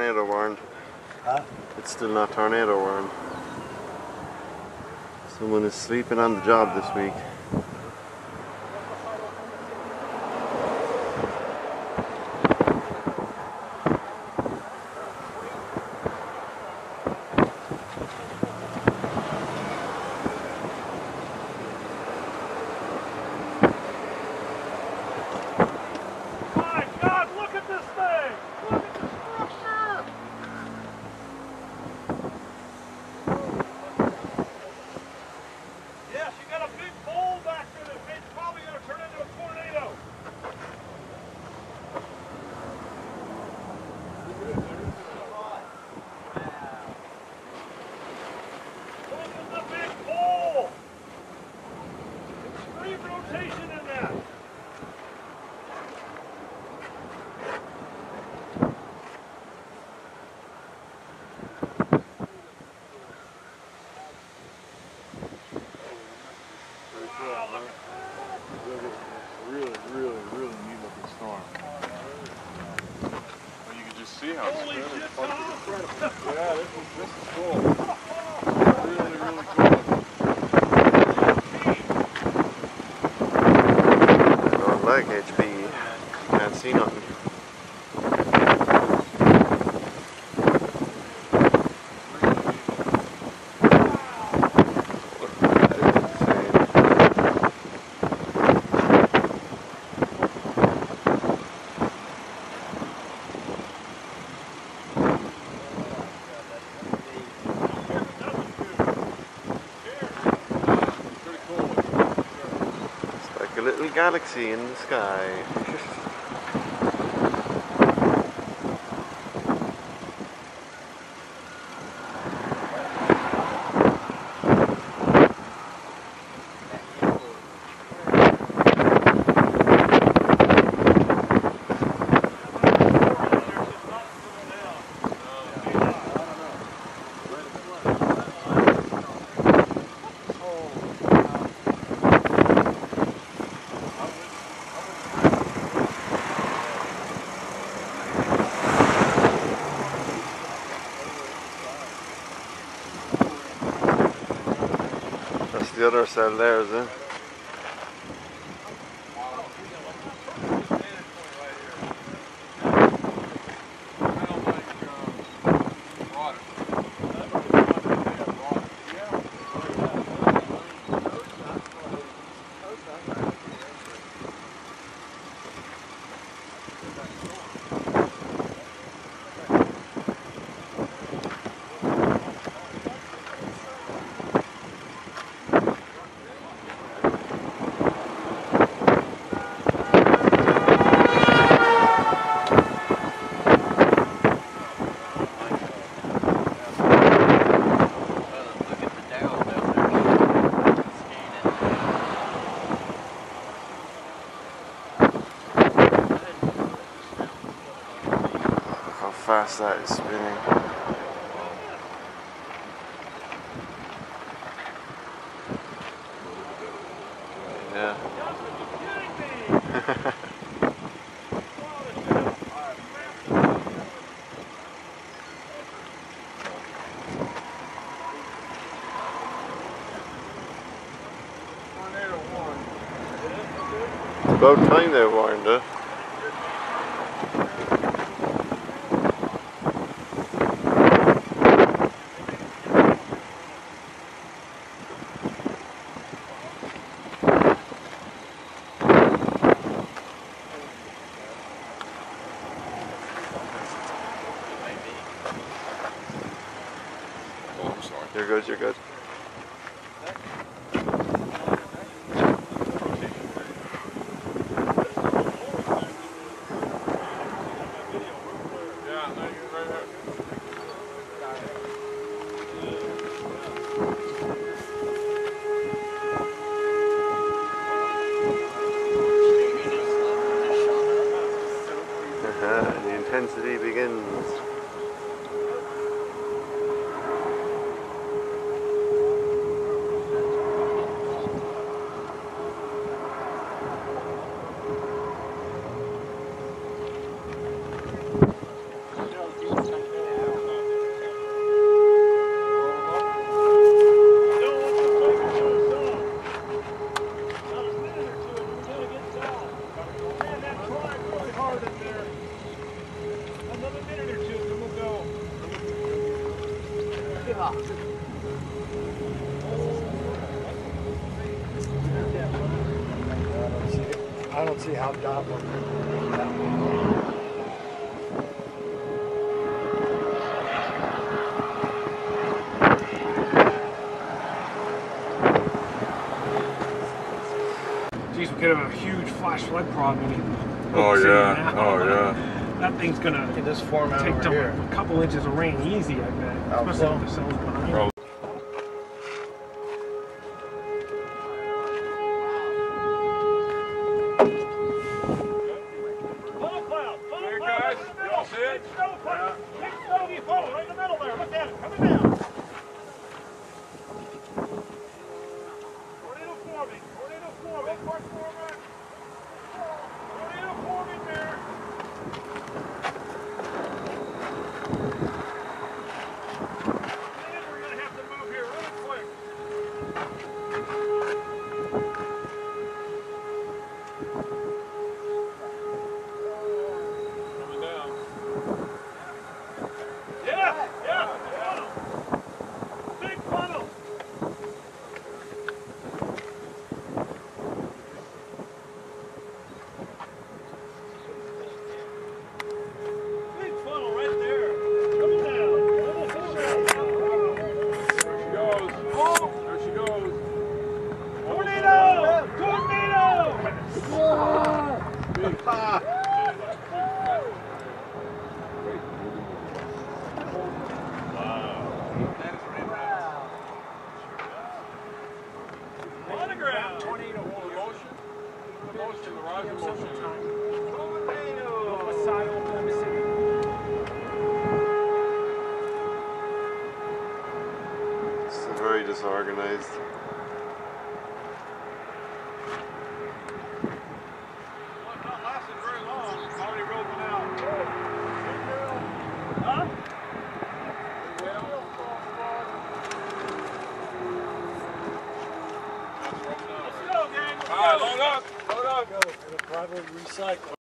tornado warned. Huh? It's still not tornado warned. Someone is sleeping on the job this week. See how it's spinning. Yeah, this is cool. Really, really cool. I don't like HP. Can't see nothing. A little galaxy in the sky. That's the other cell there, is it? How fast that is spinning. Yeah. It's about time they warned it. You're good, you're good. The intensity begins. I don't see how God would. Geez, we could have a huge flash flood problem. Oh yeah, oh yeah. That thing's gonna Look at this form out take over them here. a couple inches of rain easy, I bet. Especially with the cells behind. Oh. It's very disorganized. All right, load up. It'll probably recycle.